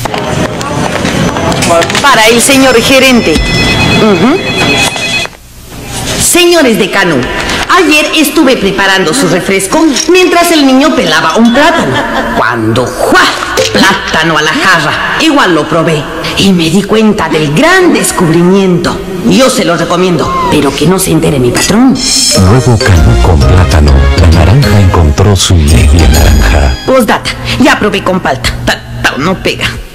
Para el señor gerente. Señores de Canú, ayer estuve preparando su refresco mientras el niño pelaba un plátano. Cuando ¡juá! Plátano a la jarra. Igual lo probé y me di cuenta del gran descubrimiento. Yo se lo recomiendo, pero que no se entere mi patrón. Nuevo Canú con plátano. La naranja encontró su media naranja. Postdata, ya probé con palta. No pega.